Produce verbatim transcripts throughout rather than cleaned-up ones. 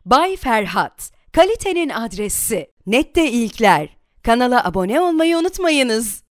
Bay Ferhat, kalitenin adresi. Nette ilkler. Kanala abone olmayı unutmayınız.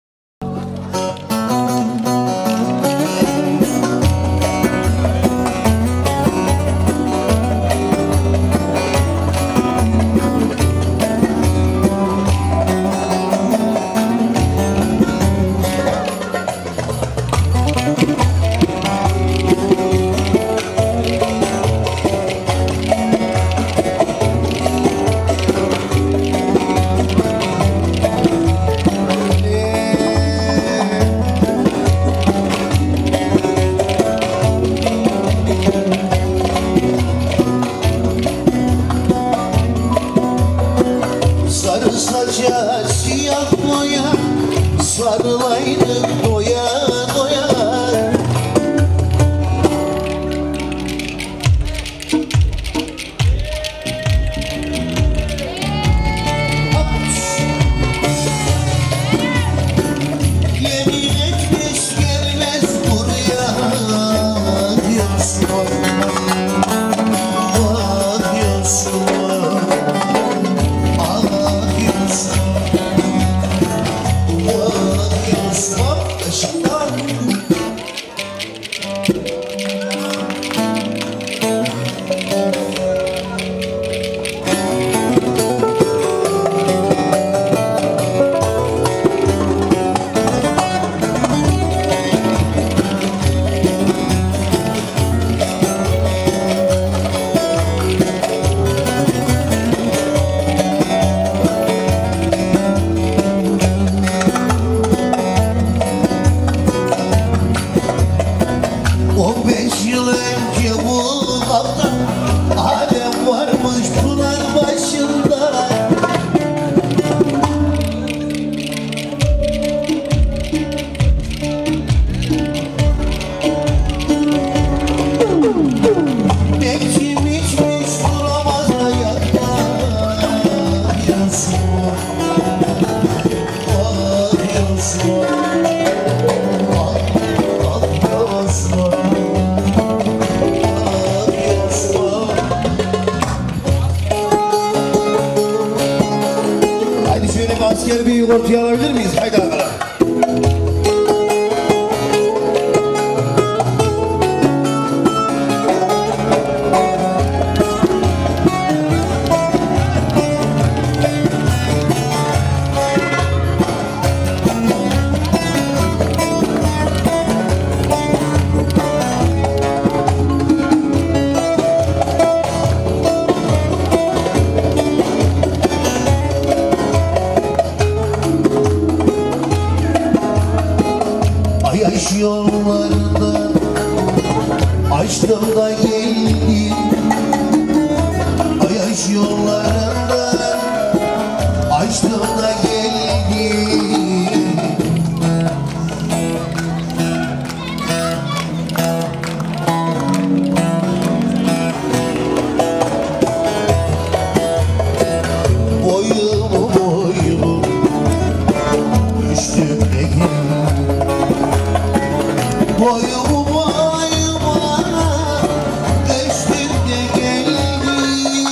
Sarılaydık doya doya. Yemin etmiş gelmez buraya diyorsun. Ah diyorsun. Ah diyorsun. on beş yıl önce bu hafta Adem varmış bunun başında. Ne kim içmiş duramaz hayatta. Diyorsun, ah diyorsun, ah, ah diyorsun. Asker bir ortaya alabilir miyiz? Haydi bakalım. Yaş yollarında açtım da geldim. Yaş yollarında açtım da geldim. Boyumu boyumu düştüm de geldim. Boyumu boyuma düştüm de geldim.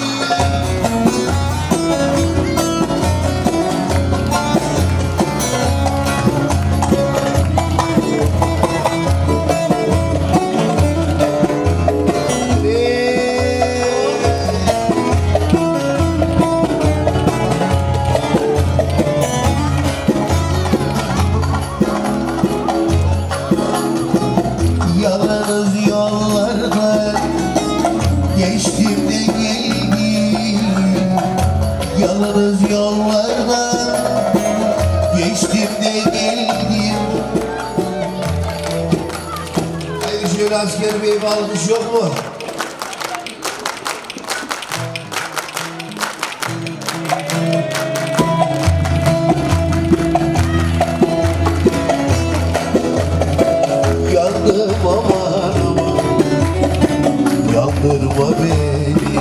Yalnız yollarda geçtim de geldim. Yalnız yollarda geçtim de geldim. Hayır şöyle asker bey bir alkış yok mu? Yandım aman aman, yandırma beni.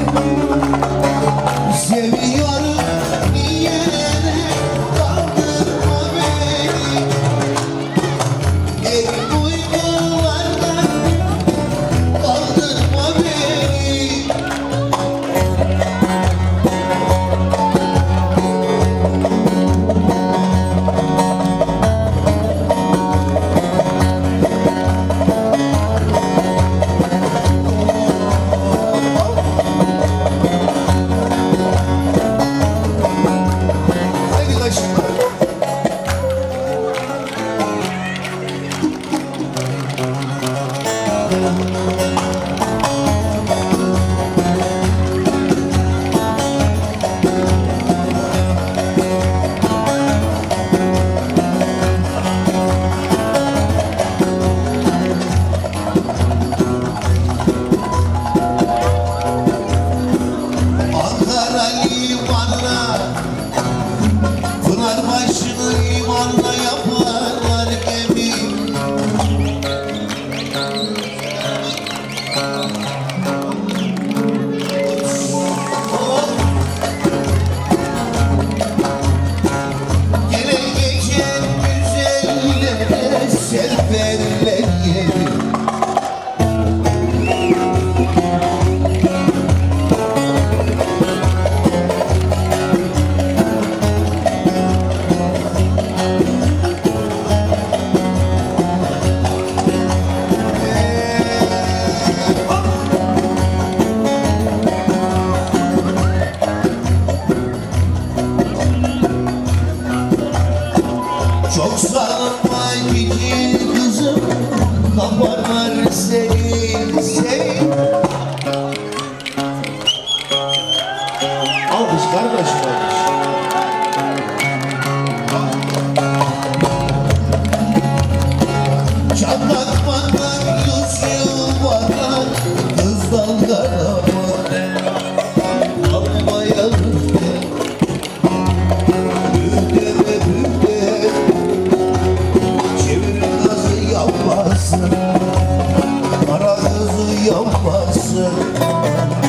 Seviyorum diyene kandırma beni. Ey uykulardan kaldırma kardeş kardeş. Çatlatmadan yüz yuvarlar, kız dalgalamaz. Kara kızı yapmasın.